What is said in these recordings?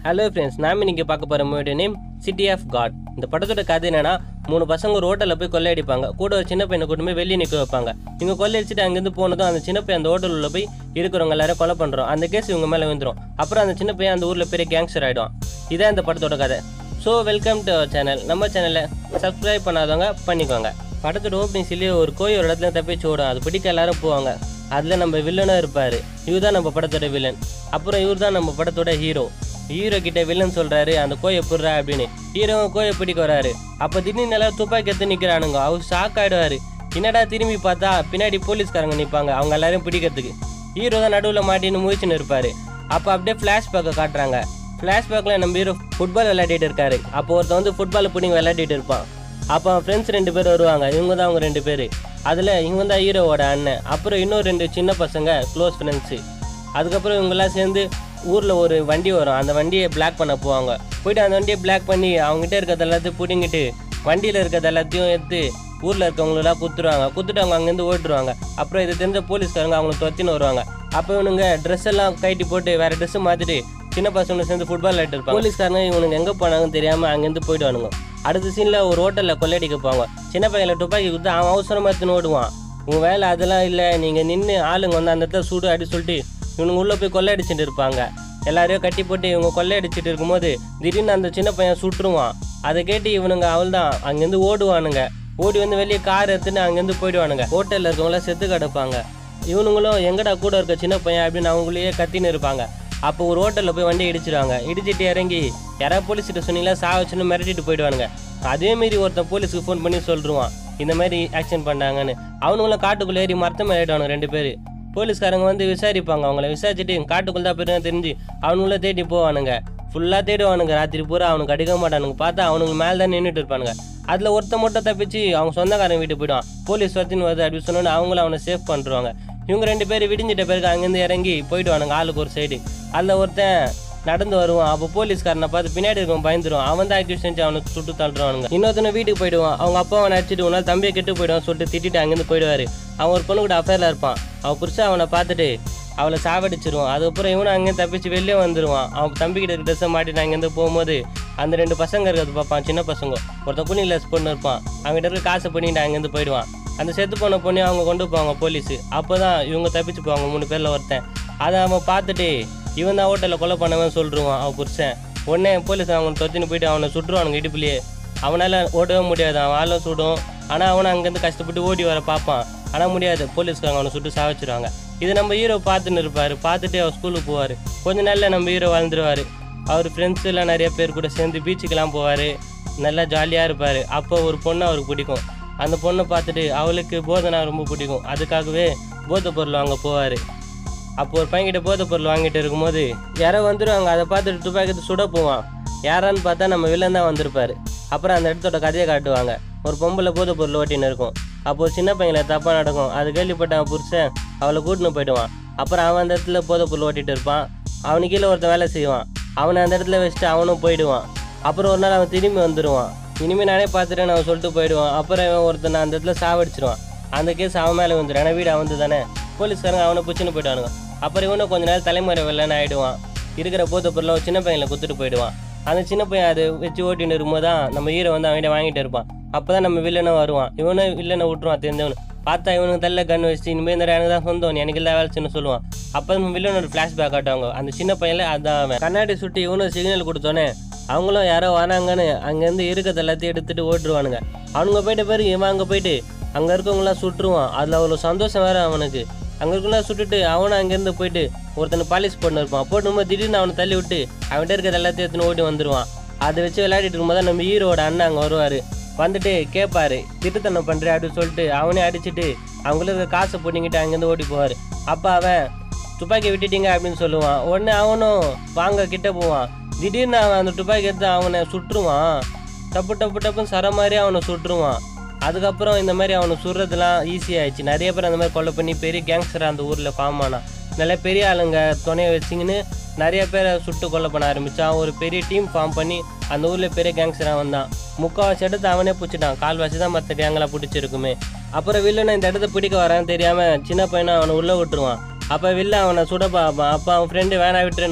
Hello friends, நாம் இன்னைக்கு பார்க்க போகிற மூவியோட நேம் சிட்டி ஆஃப் காட். இந்த படத்தோட கதை என்னன்னா, 3 பசங்க ஒரு ஹோட்டலில் போய் கொள்ளையடிப்பாங்க. கூட ஒரு சின்ன பையனை கூட்டு போய் வெளியே நிற்க வைப்பாங்க. இவங்க கொள்ளையடிச்சிட்டு அங்கேருந்து போனதும் அந்த சின்ன பையன் அந்த ஹோட்டலில் போய் இருக்கிறவங்க எல்லாரும் கொலை பண்ணுறோம். அந்த கேஸ் இவங்க மேலே வந்துடும். அப்புறம் அந்த சின்ன பையன் அந்த ஊரில் பெரிய கேங்ஸ்டர் ஆகிடும். இதான் இந்த படத்தோட கதை. So welcome to our channel. நம்ம சேனலை சப்ஸ்கிரைப் பண்ணாதவங்க பண்ணிக்கோங்க. படத்தோட ஓப்பனிங்ஸ்லேயே ஒரு கோயில் ஒரு இடத்துல தப்பிச்சு ஓடும். அது பிடிக்க எல்லாரும் போவாங்க. அதில் நம்ம வில்லனும் இருப்பார். இவர் தான் நம்ம படத்தோட வில்லன். அப்புறம் இவர் தான் நம்ம படத்தோட ஹீரோ. ஹீரோ கிட்ட வில்லன் சொல்கிறாரு, அந்த கோயை பிடுறா அப்படின்னு. ஹீரோவும் கோயை பிடிக்க வராரு. அப்போ திடீர்னு எல்லாரும் துப்பாக்கி எடுத்து நிற்கிறானுங்க. அவர் ஷாக் ஆகிடுவார். என்னடா திரும்பி பார்த்தா பின்னாடி போலீஸ்காரங்க நிற்பாங்க அவங்க எல்லாரையும் பிடிக்கிறதுக்கு. ஹீரோ தான் நடுவில் மாட்டின்னு முயற்சின்னு இருப்பார். அப்போ அப்படியே ஃப்ளாஷ்பேக்கை காட்டுறாங்க. ஃப்ளாஷ்பேக்கில் நம்ம ஹீரோ ஃபுட்பால் விளையாடிட்டு இருக்காரு. அப்போ ஒருத்தன் வந்து ஃபுட்பால் பிடிங்க விளையாடிட்டு இருப்பான். அப்போ அவன் ஃப்ரெண்ட்ஸ் 2 பேர் வருவாங்க. இவங்க தான் அவங்க 2 பேர். அதில் இவங்க தான் ஹீரோவோட அண்ணன். அப்புறம் இன்னும் 2 சின்ன பசங்க க்ளோஸ் ஃப்ரெண்ட்ஸு. அதுக்கப்புறம் இவங்கெல்லாம் சேர்ந்து ஊரில் ஒரு வண்டி வரும். அந்த வண்டியை பிளாக் பண்ண போவாங்க. போயிட்டு அந்த வண்டியை பிளாக் பண்ணி அவங்ககிட்ட இருக்கிறது எல்லாத்தையும் பிடிங்கிட்டு வண்டியில் இருக்கிறது எல்லாத்தையும் எடுத்து ஊரில் இருக்கவங்களெல்லாம் குத்துட்டு அவங்க அங்கேருந்து ஓட்டுருவாங்க. அப்புறம் இதை தெரிஞ்ச போலீஸ்காரங்க அவங்களை துரத்தின்னு வருவாங்க. அப்போ இவனுங்க ட்ரெஸ் எல்லாம் கட்டி போட்டு வேறு ட்ரெஸ்ஸு மாற்றிட்டு சின்ன பசங்க சேர்ந்து ஃபுட்பால் விளையாட்டு இருப்பாங்க. போலீஸ்காரங்க இவனுக்கு எங்கே போனாங்கன்னு தெரியாமல் அங்கேருந்து போயிடுவானுங்க. அடுத்த சீனில் ஒரு ஹோட்டலில் கொள்ளையடிக்க போவாங்க. சின்ன பையனை துப்பாக்கி கொடுத்து அவன் அவசரமாக எடுத்துன்னு ஓடுவான். உங்கள் வேலை அதெல்லாம் இல்லை, நீங்கள் நின்று ஆளுங்க வந்து அந்த இடத்துல சுடு அடி சொல்லிட்டு இவனுங்க உள்ளே போய் கொள்ளையடிச்சிட்டு இருப்பாங்க. எல்லாரையும் கட்டி போட்டு இவங்க கொள்ளையடிச்சிட்டு இருக்கும்போது திடீர்னு அந்த சின்ன பையன் சுட்டுருவான். அதை கேட்டு இவனுங்க அவள் தான் அங்கேருந்து ஓடுவானுங்க. ஓடி வந்து வெளியே கார் எடுத்துன்னு அங்கேருந்து போயிடுவானுங்க. ஹோட்டலில் இருக்கவங்களாம் செத்து கிடப்பாங்க. இவனுங்களும் எங்கடா கூட இருக்க சின்ன பையன் அப்படின்னு அவங்களையே கத்தின்னு இருப்பாங்க. அப்போ ஒரு ஹோட்டலில் போய் வண்டி இடிச்சிடுவாங்க. இடிச்சிட்டு இறங்கி யாராவது போலீஸ்கிட்ட சொன்னீங்களா சாவச்சுன்னு மிரட்டிட்டு போயிடுவானுங்க. அதேமாரி ஒருத்தன் போலீஸுக்கு ஃபோன் பண்ணி சொல்லிடுவான் இந்த மாதிரி ஆக்ஷன் பண்ணாங்கன்னு. அவனுங்களும் காட்டுக்குள்ளே ஏறி மரத்த மேலிடுவானு 2 பேர். போலீஸ்காரங்க வந்து விசாரிப்பாங்க. அவங்கள விசாரிச்சுட்டு காட்டுக்குள்ள தான் போய் தெரிஞ்சு அவனுங்கள தேடி போவானுங்க. ஃபுல்லாக தேடுவானுங்க. ராத்திரி பூரா அவனுக்கு அடிக்க மாட்டானுங்க. பார்த்தா அவனுக்கு மேலே தான் நின்றுட்டு இருப்பானுங்க. அதில் ஒருத்த மட்டும் தப்பிச்சு அவங்க சொந்தக்காரன் வீட்டுக்கு போயிடுவான். போலீஸ் வரத்தின்னு வருது அப்படின்னு சொன்னோன்னு அவங்களும் அவனை சேஃப் பண்ணுறாங்க. இவங்க 2 பேர் விடிஞ்சிட்ட பிறகு அங்கேருந்து இறங்கி போயிடுவானுங்க ஆளுக்கு ஒரு சைடு. அதில் ஒருத்தன் நடந்து வருவான். அப்போ போலீஸ்காரனை பார்த்து பின்னாடி இருக்கவன் பயந்துருவான். அவன் தான் அக்யூஸ் செஞ்சு அவனுக்கு சுட்டு தள்ளுறானுங்க. இன்னொருத்தனை வீட்டுக்கு போயிடுவான். அவங்க அப்பா அவனை அடிச்சுட்டு உன்னால் தம்பியை கெட்டு போயிடுவான் சொல்லிட்டு திட்டிட்டு அங்கேருந்து போயிடுவார். அவன் ஒரு பொண்ணு கூட அஃபேரில் இருப்பான். அவன் புதுசாக அவனை பார்த்துட்டு அவளை சாவடிச்சிருவான். அதுக்கப்புறம் இவனும் அங்கேயும் தப்பிச்சு வெளியே வந்துடுவான். அவன் தம்பிக்கிட்ட ட்ரெஸ்ஸை மாட்டிட்டு அங்கேருந்து போகும்போது அந்த 2 பசங்க இருக்கிறது பார்ப்பான். சின்ன பசங்க ஒருத்தன் கூலி கிளாஸ் பொண்ணு இருப்பான். அவங்ககிட்ட இருக்க காசை பண்ணிட்டு அங்கேருந்து போயிடுவான். அந்த செத்து போன பொண்ணு அவங்க கொண்டு போவாங்க போலீஸு. அப்போ தான் இவங்க தப்பிச்சு போவாங்க 3 பேரில் ஒருத்தன். அதை அவன் பார்த்துட்டு இவன் தான் ஹோட்டலில் கொலை பண்ணவன் சொல்லிடுவான் அவன் புருஷன். உடனே போலீஸ் அவனை தொத்தின்னு போயிட்டு அவனை சுட்டுருவானுங்க இடுப்புலையே. அவனால் ஓடவே முடியாது. அவன் ஆளை சுடும். ஆனால் அவனை அங்கேருந்து கஷ்டப்பட்டு ஓடி வர பார்ப்பான். ஆனால் முடியாது. போலீஸ்காரங்க அவனை சுட்டு சாவச்சிருவாங்க. இது நம்ம ஹீரோ பார்த்துன்னு இருப்பார். பார்த்துட்டு அவர் ஸ்கூலுக்கு போவார். கொஞ்ச நாளில் நம்ம ஹீரோ வாழ்ந்துருவார். அவர் ஃப்ரெண்ட்ஸ் எல்லாம் நிறைய பேர் கூட சேர்ந்து பீச்சுக்கெல்லாம் போவார். நல்லா ஜாலியாக இருப்பார். அப்போ ஒரு பொண்ணு அவருக்கு பிடிக்கும். அந்த பொண்ணை பார்த்துட்டு அவளுக்கு போதைனா ரொம்ப பிடிக்கும். அதுக்காகவே போதை பொருள் வாங்க போவார். அப்போ ஒரு பையன்கிட்ட போதை பொருள் வாங்கிட்டு இருக்கும்போது யாரோ வந்துடுவாங்க. அதை பார்த்துட்டு துப்பாக்கி சுட போவான். யாரான்னு பார்த்தா நம்ம வில்லன் தான் வந்திருப்பார். அப்புறம் அந்த இடத்தோட கதையை காட்டுவாங்க. ஒரு பொம்பளை போதை பொருள் ஓட்டின்னு இருக்கும். அப்போ சின்ன பையனை தப்பாக நடக்கும். அது கேள்விப்பட்ட அவன் புருஷன் அவளை கூட்டின்னு போயிடுவான். அப்புறம் அவன் அந்த இடத்துல போதை பொருள் ஓட்டிகிட்டு இருப்பான். அவனுக்கு கீழே ஒருத்தன் வேலை செய்வான். அவனை அந்த இடத்துல வச்சுட்டு அவனும் போயிடுவான். அப்புறம் ஒரு நாள் அவன் திரும்பி வந்துடுவான். இனிமேல் நானே பார்த்துட்டேன்னு அவன் சொல்லிட்டு போயிடுவான். அப்புறம் அவன் ஒருத்தனை அந்த இடத்துல சாவடிச்சிருவான். அந்த கேஸ் அவன் மேலே வந்துடும். ஏன்னா வீடு அவன் தானே. போலீஸ்காரங்க அவனை பிடிச்சின்னு போயிடுவானுங்க. அப்புறம் இவனும் கொஞ்ச நேரம் தலைமுறை வெள்ளன்னு ஆகிடுவான். இருக்கிற போதை பொருளை சின்ன பையனில் குத்துட்டு போயிடுவான். அந்த சின்ன பையன் அதை வச்சு ஓட்டின்னு இருக்கும்போது தான் நம்ம ஹீரோ வந்து அவன்கிட்ட வாங்கிட்டு இருப்பான். அப்போ தான் நம்ம வில்லனை வருவான். இவனும் வில்லனை விட்டுருவான் தெரிஞ்சவனு. பார்த்தா இவனுக்கு தள்ள கண் வச்சு இனிமேல் இந்த எனக்கு தான் சொந்தம் எனக்கு எல்லாம் வேலை செய்யணும்னு சொல்லுவான். அப்போ நம்ம வில்லனோட ஃப்ளாஷ்பேக் காட்டுவாங்க. அந்த சின்ன பையனில் அதான் அவன் கண்ணாடி சுட்டி இவனும் சிக்னல் கொடுத்தோன்னே அவங்களும் யாரோ வராங்கன்னு அங்கேருந்து இருக்கிறது எல்லாத்தையும் எடுத்துகிட்டு ஓட்டுருவானுங்க. அவனுங்க போயிட்ட பிறகு இவன் அங்கே போயிட்டு அங்கே இருக்கவங்களாம் சுட்டுருவான். அதில் அவ்வளோ சந்தோஷம் வேறு அவனுக்கு. அங்கே இருக்கலாம் சுட்டுட்டு அவனை அங்கேருந்து போயிட்டு ஒருத்தனை பாலிஷ் போட்டு இருப்பான். போட்டும்போது திடீர்னு அவனை தள்ளி விட்டு அவன்கிட்ட இருக்கிறது எல்லாத்தையும் எடுத்துன்னு ஓட்டி வந்துடுவான். அதை வச்சு விளையாடிட்டு இருக்கும்போது தான் நம்ம ஹீரோட அண்ணன் அங்கே வருவார். வந்துட்டு கேட்பாரு திட்டுத்தனம் பண்ணுறேன் அப்படின்னு சொல்லிட்டு அவனே அடிச்சுட்டு அவங்களுக்கு காசை போட்டிங்கிட்டு அங்கேருந்து ஓடி போவார். அப்போ அவன் துப்பாக்கி விட்டுட்டீங்க அப்படின்னு சொல்லுவான். உடனே அவனும் வாங்க கிட்ட போவான். திடீர்னு அவன் அந்த துப்பாக்கி எடுத்து அவனை சுட்டுருவான். டப்புன்னு சர மாதிரி அவனை சுட்டுருவான். அதுக்கப்புறம் இந்த மாதிரி அவனை சுடுறதுலாம் ஈஸியாகிடுச்சு. நிறைய பேர் அந்த மாதிரி கொலை பண்ணி பெரிய கேங்ஸ்டராக அந்த ஊரில் ஃபார்ம் ஆனான். நல்ல பெரிய ஆளுங்க துணையை வச்சிங்கன்னு நிறைய பேரை சுட்டு கொலை பண்ண ஆரம்பித்தான். ஒரு பெரிய டீம் ஃபார்ம் பண்ணி அந்த ஊரில் பெரிய கேங்ஸ்டராக வந்தான். முக்கால்வாசி இடத்த அவனே பிடிச்சிட்டான். கால்வாசி தான் மற்ற கேங்கெல்லாம் பிடிச்சிருக்குமே. அப்புறம் வில்லனை இந்த இடத்த பிடிக்க வரான்னு தெரியாமல் சின்ன பையனை அவனை உள்ளே விட்டுருவான். அப்போ வில்ல அவனை சுட பார்ப்பான். அப்போ அவன் ஃப்ரெண்டு வேணா விட்டுருன்னுவான்.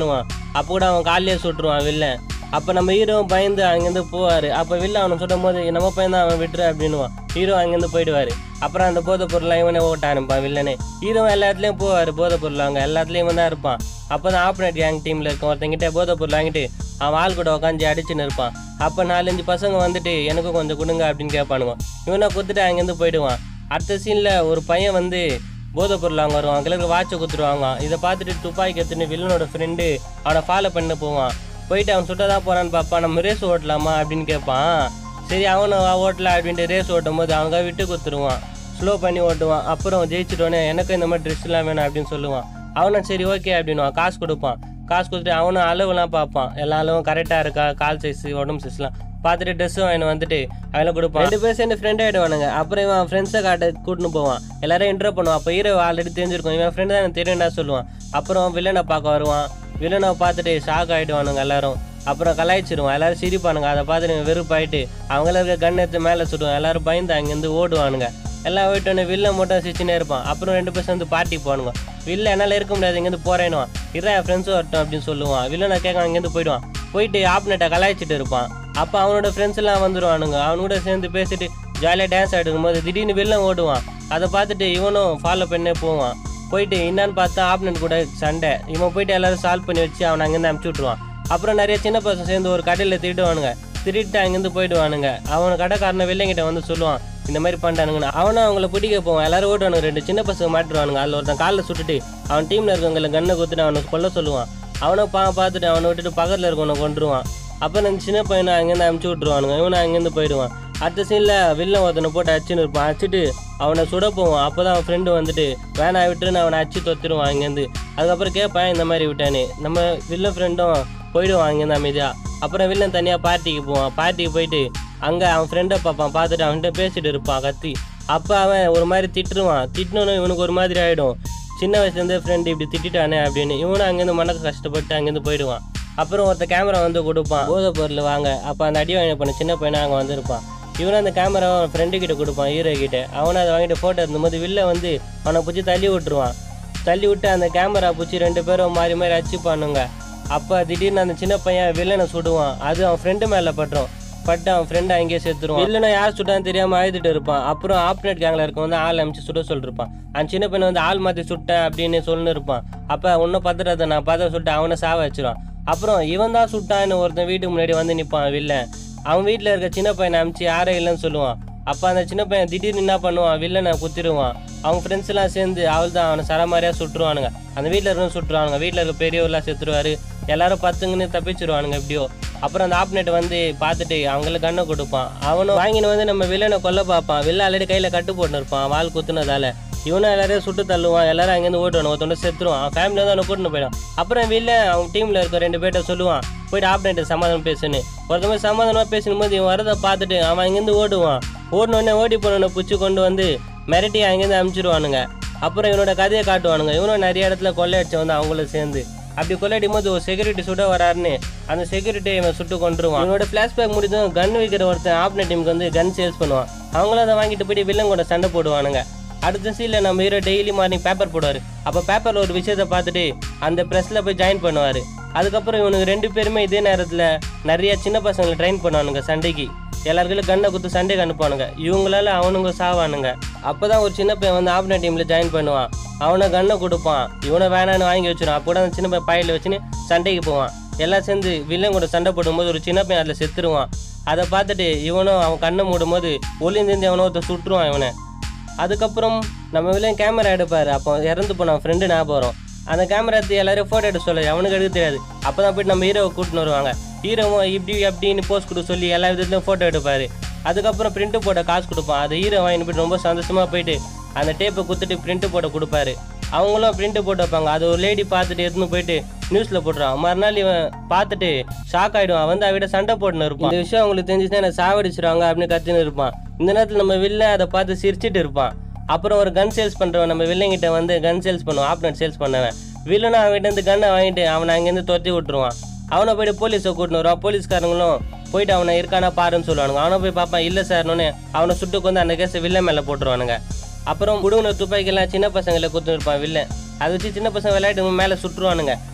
அப்போ கூட அவன் காலையே சுட்டுருவான் வில்லன். அப்போ நம்ம ஹீரோவும் பயந்து அங்கேருந்து போவார். அப்போ வில்லன் அவனை சொல்லும் போது நம்ம பையன் தான் அவன் விட்டுரு அப்படின்னுவான். ஹீரோ அங்கேருந்து போயிடுவார். அப்புறம் அந்த போதைப் பொருளாக இவனே ஓட்ட ஆரம்பிப்பான் வில்லனே. ஹீரோ எல்லா இடத்துலையும் போவார் போதைப் பொருள் அங்கே எல்லாத்துலேயும் இவன் தான் இருப்பான். அப்போ தான் ஆப்போனட் கேங் டீமில் இருக்கும் ஒருத்தங்கிட்ட போதைப் பொருள் வாங்கிட்டு அவன் ஆள் கூட உட்காந்து அடிச்சுன்னு இருப்பான். அப்போ 4-5 பசங்க வந்துட்டு எனக்கும் கொஞ்சம் கொடுங்க அப்படின்னு கேட்பானுங்க. இவனை கொடுத்துட்டு அங்கேருந்து போயிடுவான். அடுத்த சீனில் ஒரு பையன் வந்து போதைப் பொருள் வாங்க வருவான். கிளருக்கு வாட்சை கொடுத்துருவாங்க. இதை பார்த்துட்டு துப்பாக்கி எடுத்துன்னு வில்லனோட ஃப்ரெண்டு அவனை ஃபாலோ பண்ண போவான். போயிட்டு அவன் சுட்டதான் போகிறான்னு பார்ப்பான். நம்ம ரேஸ் ஓட்டலாமா அப்படின்னு கேட்பான். சரி அவனை ஓட்டலாம் அப்படின்ட்டு ரேஸ் ஓட்டும் போது அவனுக்காக விட்டு கொடுத்துருவான். ஸ்லோ பண்ணி ஓட்டுவான். அப்புறம் ஜெயிச்சிட்டோன்னே எனக்கு இந்த மாதிரி ட்ரெஸ்லாம் வேணும் அப்படின்னு சொல்லுவான். அவனும் சரி ஓகே அப்படின்வான். காசு கொடுப்பான். காசு கொடுத்துட்டு அவனும் அளவுலாம் பார்ப்பான். எல்லா அளவும் கரெக்டாக இருக்கா, கால் சைஸ் உடம்பு சைஸ்லாம் பார்த்துட்டு ட்ரெஸ்ஸும் அவனை வந்துட்டு அவனை கொடுப்பான். 2 பேர் சேர்ந்து ஃப்ரெண்ட் ஆகிடுவானுங்க. அப்புறம் இவன் ஃப்ரெண்ட்ஸை கூட்டின்னு போவான். எல்லாரும் இன்ட்ரோ பண்ணுவான். அப்போ ஹீரோ ஆல்ரெடி தெரிஞ்சிருக்கும். இவன் ஃப்ரெண்டு தான் எனக்கு தெரியும்டா சொல்லுவான். அப்புறம் வில்லனை பார்க்க வருவான். வில்லனை பார்த்துட்டு ஷாக் ஆகிடுவானுங்க எல்லாரும். அப்புறம் கலாய்ச்சிடுவான். எல்லாரும் சிரிப்பானுங்க. அதை பார்த்துட்டு வெறுப்பாயிட்டு அவங்கள இருக்க கன் எடுத்து மேலே சுடுவான். எல்லாரும் பயந்து அங்கேருந்து ஓடுவானுங்க. எல்லாம் போயிட்டோன்னே வில்ல மட்டும் சிரிச்சுனே இருப்பான். அப்புறம் 2 பேர் சேர்ந்து பார்ட்டி போவானுங்க. வில்ல என்னால் இருக்க முடியாது இங்கேருந்து போறேன்னுவான். என் ஃப்ரெண்ட்ஸும் வரட்டும் அப்படின்னு சொல்லுவான். வில்லனை கேட்க அங்கேருந்து போயிடுவான். போயிட்டு ஆப்னெட்டை கலாய்ச்சிட்டு இருப்பான். அப்போ அவனோட ஃப்ரெண்ட்ஸ் எல்லாம் வந்துடுவானுங்க. அவனோட சேர்ந்து பேசிட்டு ஜாலியாக டான்ஸ் ஆகிட்டு போது திடீர்னு வில்லன் ஓடுவான். அதை பார்த்துட்டு இவனும் ஃபாலோ பண்ணே போவான். போயிட்டு என்னன்னு பார்த்தா ஆப்னெட் கூட சண்டை. இவன் போயிட்டு எல்லாரும் சால்வ் பண்ணி வச்சு அவனை அங்கேருந்து அனுப்பிச்சி விட்ருவான். அப்புறம் நிறைய சின்ன பசங்க சேர்ந்து ஒரு கடையில் திருடுவானுங்க. திருட்டு அங்கேருந்து போயிடுவானுங்க. அவனை கடைக்காரனை வில்லங்கிட்ட வந்து சொல்லுவான் இந்த மாதிரி பண்ணிட்டானுங்கன்னு. அவனும் அவங்கள பிடிக்க போவான். எல்லாரும் ஓடுவானுங்க. 2 சின்ன பசங்க மாட்டுருவானுங்க. அதில் ஒருத்தன் காலில் சுட்டுட்டு அவன் டீமில் இருக்கவங்களை கண்ணை கொடுத்துட்டு அவனுக்கு கொல்ல சொல்லுவான். அவனை பார்த்துட்டு அவனை விட்டுட்டு பக்கத்தில் இருக்கவனை கொண்டுருவான். அப்புறம் அந்த சின்ன பையனை அங்கேருந்து அனுப்பிச்சி விட்ருவானுங்க. இவனை அங்கேருந்து போயிடுவான். அடுத்த சீனில் வில்லன் ஒருத்தனை போட்டு அடிச்சுன்னு இருப்பான். அடிச்சுட்டு அவனை சுட போவான். அப்போ தான் அவன் ஃப்ரெண்டு வந்துட்டு வேணா விட்டுன்னு அவனை அடிச்சு தொத்திடுவான் அங்கேருந்து. அதுக்கப்புறம் கேட்பான் இந்த மாதிரி விட்டானே. நம்ம வில்லன் ஃப்ரெண்டும் போயிடுவான் அங்கேருந்து அமைதியாக. அப்புறம் வில்லன் தனியாக பார்ட்டிக்கு போவான். பார்ட்டிக்கு போயிட்டு அங்கே அவன் ஃப்ரெண்டை பார்ப்பான். பார்த்துட்டு அவன்கிட்ட பேசிட்டு இருப்பான் கத்தி. அப்போ அவன் ஒரு மாதிரி திட்டுருவான். திட்டினோன்னு இவனுக்கு ஒரு மாதிரி ஆகிடும். சின்ன வயசுலேருந்தே ஃப்ரெண்டு இப்படி திட்டானே அப்படின்னு. இவனும் அங்கேருந்து மனக்கு கஷ்டப்பட்டு அங்கேருந்து போயிடுவான். அப்புறம் ஒருத்த கேமரா வந்து கொடுப்பான். போதை பொருள் வாங்க. அப்போ அந்த அடி வாங்கி பண்ண சின்ன பையனை அங்கே வந்துருப்பான். இவனும் அந்த கேமராவை அவன் ஃப்ரெண்டுக்கிட்ட கொடுப்பான் ஹீரோ கிட்ட. அவனை அதை வாங்கிட்டு ஃபோட்டோ இருந்தபோது வில்ல வந்து அவனை பிடிச்சி தள்ளி விட்டுருவான். தள்ளி விட்டு அந்த கேமரா பிடிச்சி 2 பேரும் மாறி மாறி அடிச்சுப்பானுங்க. அப்போ திடீர்னு அந்த சின்ன பையன் வில்லனை சுடுவான். அது அவன் ஃப்ரெண்டு மேலே பட்டு அவன் ஃப்ரெண்டை அங்கேயே சேர்த்துருவான். வில்லனை யார் சுட்டான்னு தெரியாமல் அழுதுட்டு இருப்பான். அப்புறம் ஆப்னெட் கேங்கில் இருக்க வந்து ஆள் அமைச்சு சுட சொல்லிருப்பான். அந்த சின்ன பையனை வந்து ஆள் மாற்றி சுட்டேன் அப்படின்னு சொல்லின்னு இருப்பான். அப்போ ஒன்றும் பத்திரத்தை நான் பார்த்து சுட்டு அவனை சாவ வச்சிருவான். அப்புறம் இவன் தான் சுட்டான்னு ஒருத்தன் வீட்டுக்கு முன்னாடி வந்து நிற்பான் வில்லன். அவன் வீட்டில் இருக்க சின்ன பையனை அமிச்சு யாரே இல்லைன்னு சொல்லுவான். அப்போ அந்த சின்ன பையன் திடீர்னு என்ன பண்ணுவான், வில்லனை குத்திடுவான். அவங்க ஃப்ரெண்ட்ஸ் எல்லாம் சேர்ந்து அவள் தான் அவனை சரமாரியாக சுட்டுருவானுங்க. அந்த வீட்டில் இருக்கணும் சுட்டுருவானுங்க. வீட்டில் இருக்க பெரியவெல்லாம் செத்துருவாரு. எல்லாரும் பத்துங்கன்னு தப்பிச்சிருவானுங்க எப்படியோ. அப்புறம் அந்த ஆப்னெட் வந்து பார்த்துட்டு அவங்களுக்கு கண்ணை கொடுப்பான். அவனும் வாங்கின்னு வந்து நம்ம வில்லனை கொல்ல பார்ப்பான். வில்ல ஆல்ரெடி கையில் கட்டு போட்டுன்னு இருப்பான் வால் குத்துனதால. இவனும் எல்லாரையும் சுட்டு தள்ளுவான். எல்லாரும் அங்கேருந்து ஓட்டுவான். ஒருத்தோட செத்துருவான். அவன் ஃபேமிலி வந்து அவனை கூட்டின்னு போயிடும். அப்புறம் வில்ல அவங்க டீமில் இருக்க 2 பேர்ட்ட சொல்லுவான் போயிட்டு ஆப்னெட்டை சமாதானம் பேசுன்னு. ஒருத்தவங்க சமாதானமாக பேசும்போது இவன் வரதை பார்த்துட்டு அவன் அங்கேருந்து ஓடுவான். ஓடினோடனே ஓடி போனவனை பிடிச்சி கொண்டு வந்து மிரட்டி அங்கேருந்து அனுப்பிச்சிடுவானுங்க. அப்புறம் இவனோட கதையை காட்டுவானுங்க. இவனும் நிறைய இடத்துல கொள்ளையடிச்சு வந்து அவங்கள சேர்ந்து அப்படி கொள்ளையடிக்கும் போது ஒரு செக்யூரிட்டி சுட வராருன்னு அந்த செக்யூரிட்டியை இவன் சுட்டு கொண்டுருவான். இவனோட ஃப்ளாஷ்பேக் முடிஞ்சதும் கன் விற்கிற ஒருத்தன் ஆப்னெட் டீமுக்கு வந்து கன் சேல்ஸ் பண்ணுவான். அவங்களும் அதை வாங்கிட்டு போயிட்டு வில்லன் கூட சண்டை போடுவானுங்க. அடுத்த சீனில் நம்ம ஹீரோ டெய்லி மார்னிங் பேப்பர் போடுவார். அப்போ பேப்பரில் ஒரு விஷயத்தை பார்த்துட்டு அந்த ப்ரெஸ்ஸில் போய் ஜாயின் பண்ணுவார். அதுக்கப்புறம் இவனுக்கு 2 பேருமே இதே நேரத்தில் நிறைய சின்ன பசங்களை ட்ரெயின் பண்ணுவானுங்க சண்டைக்கு. எல்லாருக்கும் கண்ணை குத்து சண்டைக்கு அனுப்புவானுங்க. இவங்களால அவனுங்க சாவானுங்க. அப்போ தான் ஒரு சின்ன பையன் வந்து ஆப்னெட் டீமில் ஜாயின் பண்ணுவான். அவனை கண்ணை கொடுப்பான். இவனை வேணான்னு வாங்கி வச்சிருவான். அப்போ கூட அந்த சின்ன பையன் பாயில் வச்சுன்னு சண்டைக்கு போவான். எல்லாம் சேர்ந்து வில்லன் கூட சண்டை போடும்போது ஒரு சின்ன பையன் அதில் செத்துருவான். அதை பார்த்துட்டு இவனும் அவன் கண்ணை மூடும் போது ஒளிந்திருந்து எவனோ ஒருத்தர் சுட்டுருவான் இவனை. அதுக்கப்புறம் நம்ம வில்லன் கேமரா எடுப்பார். அப்போ இறந்து போனான் ஃப்ரெண்டு ஞாபகம் வரும். அந்த கேமரா எடுத்து எல்லாரையும் ஃபோட்டோ எடுக்க சொல்ல அவனுக்கு எடுக்க தெரியாது. அப்போ தான் போய்ட்டு நம்ம ஹீரோவை கூட்டின்னு வருவாங்க. ஹீரோவும் இப்படி அப்படின்னு போஸ்ட் கொடுக்க சொல்லி எல்லா விதத்துலையும் ஃபோட்டோ எடுப்பார். அதுக்கப்புறம் பிரிண்ட்டு போட்ட காசு கொடுப்பான். அது ஹீரோ வாங்கிட்டு போய்ட்டு ரொம்ப சந்தோஷமாக போயிட்டு அந்த டேப்பை கொடுத்துட்டு பிரிண்ட்டு போட்ட கொடுப்பாரு. அவங்களும் பிரிண்ட்டு போட்டு வைப்பாங்க. அது ஒரு லேடி பார்த்துட்டு எடுத்துன்னு போயிட்டு நியூஸில் போட்டுருவான். மறுநாள் இவன் பார்த்துட்டு ஷாக் ஆகிடுவான். வந்து அவட சண்டை போட்டுன்னு இருப்பான். இந்த விஷயம் அவங்களுக்கு தெரிஞ்சுச்சுன்னா என்ன சாவடிச்சிருவாங்க அப்படின்னு கத்தின்னு இருப்பான். இந்த நேரத்தில் நம்ம வில்லன் அதை பார்த்து சிரிச்சிட்டு இருப்பான். அப்புறம் ஒரு கன் சேல்ஸ் பண்ணுறவன் நம்ம வில்லங்கிட்ட வந்து கன் சேல்ஸ் பண்ணுவான். ஆப்னெட் சேல்ஸ் பண்ணவன் வில்லனை அவன்கிட்ட கன்னை வாங்கிட்டு அவனை அங்கேருந்து துரத்தி விட்டுருவான். அவனை போய்ட்டு போலீஸை கூட்டின்னு வருவான். போலீஸ்காரங்களும் போயிட்டு அவனை இருக்கானா பாருன்னு சொல்லுவானுங்க. அவனை போய் பார்ப்பான். இல்லை சார்னு அவனை சுட்டுக்கு வந்து அந்த கேஸை வில்லன் மேலே போட்டுருவானுங்க. அப்புறம் குடுகுன துப்பாக்கியெல்லாம் சின்ன பசங்களை குத்துன்னு இருப்பான் வில்லன். அதை வச்சு சின்ன பசங்க விளையாட்டு மேலே சுட்டுருவானுங்க.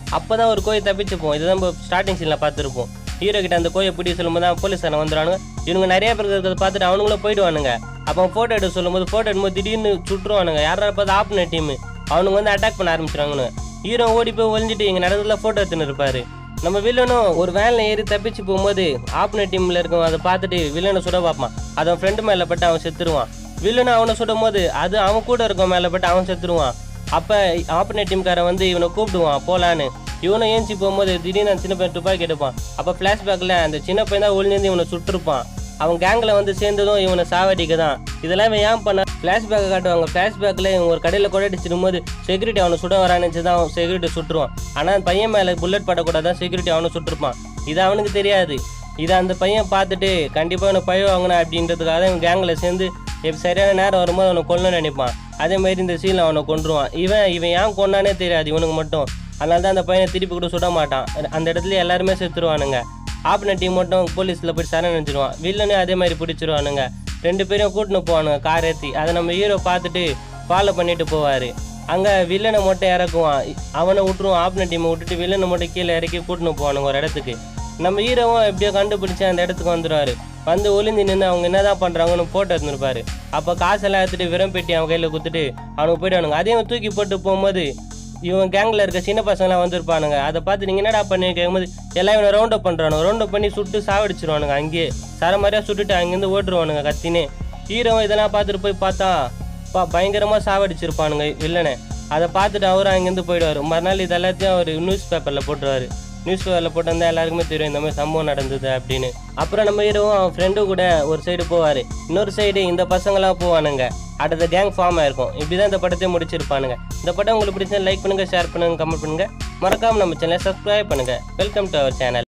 அப்போ தான் ஒரு கோயை தப்பிச்சுப்போம். இதுதான் இப்போ ஸ்டார்டிங் சீனில் பார்த்துருப்போம். ஹீரோ கிட்ட அந்த கோயை பிடி சொல்லும்போது தான் போலீஸான வந்துடுவானுங்க. இவங்க நிறைய பேர் இருக்கிறத பார்த்துட்டு அவனுங்களும் போயிடுவானுங்க. அப்போ ஃபோட்டோ எடுக்க சொல்லும்போது ஃபோட்டோ எடுக்கும்போது திடீர்னு சுட்டுருவானுங்க. யாராவது பார்த்து ஆப்ன டீமு அவனுங்க வந்து அட்டாக் பண்ண ஆரம்பிச்சிருவாங்கன்னு. ஹீரோ ஓடி போய் ஒழிஞ்சிட்டு இங்கே நடந்ததில் ஃபோட்டோ எடுத்துன்னு இருப்பார். நம்ம வில்லனும் ஒரு வேனில் ஏறி தப்பிச்சு போகும்போது ஆப்ன டீமில் இருக்கும் அதை பார்த்துட்டு வில்லனை சுட பார்ப்பான். அதை அவன் ஃப்ரெண்டு மேலே பட்டு அவன் செத்துருவான். வில்லனை அவனை சுடும் போது அது அவன் கூட இருக்கும் மேலே பட்டு அவன் செத்துருவான். அப்போ ஆப்ன டீம்காரன் வந்து இவனை கூப்பிடுவான் போலான்னு. இவனை ஏஞ்சி போகும்போது திடீர்னு அந்த சின்ன பையன் துப்பாக்கி எடுப்பான். அப்போ ஃப்ளாஷ்பேக்கில் அந்த சின்ன பையன் தான் ஒளிஞ்சிருந்து இவனை சுட்டிருப்பான். அவன் கேங்கில் வந்து சேர்ந்ததும் இவனை சாவடிக்க தான். இதெல்லாம் இவன் ஏன் பண்ண ஃப்ளாஷ்பேக்கை காட்டுவாங்க. ஃப்ளாஷ்பேக்கில் இவன் ஒரு கடையில் கொடையடிச்சிடும் போது செக்யூரிட்டி அவனை சுட வரான்னு தான் அவன் செக்யூரிட்டி சுட்டுருவான். ஆனால் பையன் மேலே புல்லட் படக்கூடாதான் செக்யூரிட்டி அவனை சுட்டிருப்பான். இது அவனுக்கு தெரியாது. இதை அந்த பையன் பார்த்துட்டு கண்டிப்பாக அவனை பழி வாங்கினா அப்படின்றதுக்காக இவன் கேங்கில் சேர்ந்து சரியான நேரம் வரும்போது அவனை கொல்லணும்னு நினைப்பான். அதேமாதிரி இந்த சீனில் அவனை கொன்றுவான். இவன் ஏன் கொண்டானே தெரியாது இவனுக்கு மட்டும். அதனால தான் அந்த பையனை திருப்பி கூட சுட மாட்டான். அந்த இடத்துல எல்லாருமே செத்துருவானுங்க. ஆப்ன டீம் மட்டும் போலீஸில் போய் சரணடைஞ்சிருவான். வில்லனே அதே மாதிரி பிடிச்சிருவானுங்க. 2 பேரையும் கூட்டின்னு போவானுங்க கார் ஏற்றி. அதை நம்ம ஹீரோ பார்த்துட்டு ஃபாலோ பண்ணிட்டு போவார். அங்கே வில்லனை மட்டும் இறக்குவான். அவனை விட்டுருவான். ஆப்ன டீமை விட்டுட்டு வில்லனை மட்டும் கீழே இறக்கி கூட்டின்னு போவானுங்க ஒரு இடத்துக்கு. நம்ம ஹீரோவும் எப்படியோ கண்டுபிடிச்சி அந்த இடத்துக்கு வந்துடுவார். வந்து ஒளிஞ்சு நின்று அவங்க என்னதான் பண்ணுறாங்கன்னு ஃபோட்டோ எடுத்துருப்பாரு. அப்போ காசெல்லாம் எடுத்துட்டு விரம்பெட்டி அவன் கையில் கொடுத்துட்டு அவனுக்கு போய்டுவானுங்க. அதையும் தூக்கி போட்டு போகும்போது இவன் கேங்கில் இருக்க சின்ன பசங்களாம் வந்திருப்பானுங்க. அதை பார்த்து நீங்கள் என்னடா பண்ணி கேட்கும்போது எல்லாம் இவனை ரவுண்ட் அப் பண்ணுறானுங்க. ரவுண்ட் அப் பண்ணி சுட்டு சாவடிச்சிருவானுங்க. அங்கேயே சரமாரியாக சுட்டுட்டு அங்கேருந்து ஓட்டுருவானுங்க கத்தினே. ஹீரோவும் இதெல்லாம் பார்த்துட்டு போய் பார்த்தா பயங்கரமாக சாவடிச்சிருப்பானுங்க வில்லனை. அதை பார்த்துட்டு அவரும் அங்கேருந்து போயிடுவார். மறுநாள் இது எல்லாத்தையும் அவர் நியூஸ் பேப்பரில் போட்டுருவார். நியூஸ் பேப்பரில் போட்டு வந்தால் எல்லாருக்குமே தெரியும் இந்த மாதிரி சம்பவம் நடந்தது அப்படின்னு. அப்புறம் நம்ம ஹீரோவும் அவன் ஃப்ரெண்டு கூட ஒரு சைடு போவார். இன்னொரு சைடு இந்த பசங்களாம் போவானுங்க. அடுத்த கேங் ஃபார்ம் ஆயிருக்கும். இப்படி தான் இந்த படத்தை முடிச்சிருப்பானுங்க. இந்த படம் உங்களுக்கு பிடிச்சா லைக் பண்ணுங்கள், ஷேர் பண்ணுங்கள், கமெண்ட் பண்ணுங்கள். மறக்காமல் நம்ம சேனலை சப்ஸ்கிரைப் பண்ணுங்கள். Welcome to our channel.